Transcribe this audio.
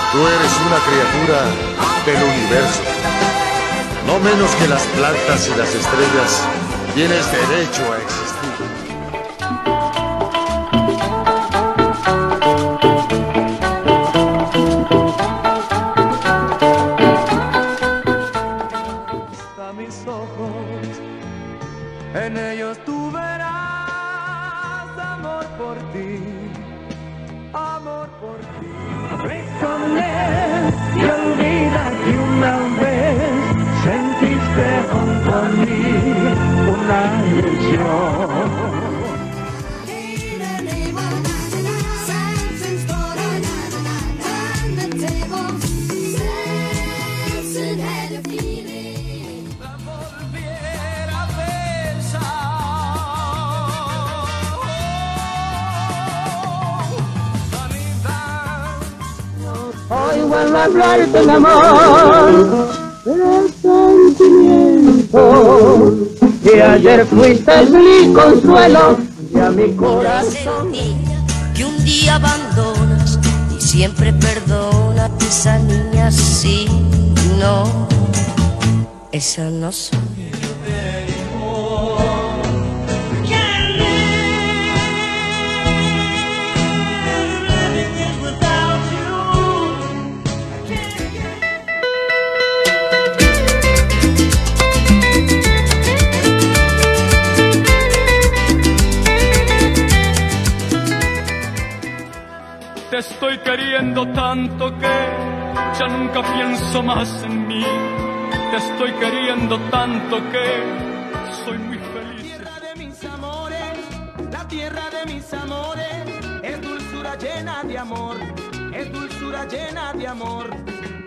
Tú eres una criatura del universo. No menos que las plantas y las estrellas, tienes derecho a existir. A mis ojos, en ellos tú verás amor por ti, amor por ti. Ve con él y olvida que una vez sentiste junto a mí una ilusión. Hoy vuelvo a hablarte de amor, de sentimiento, que ayer fuiste mi consuelo y a mi corazón. Que un día abandonas y siempre perdonas. Esa niña sí, no, esa no soy. Te estoy queriendo tanto que ya nunca pienso más en mí. Te estoy queriendo tanto que soy muy feliz. Tierra de mis amores, la tierra de mis amores, es dulzura llena de amor, es dulzura llena de amor.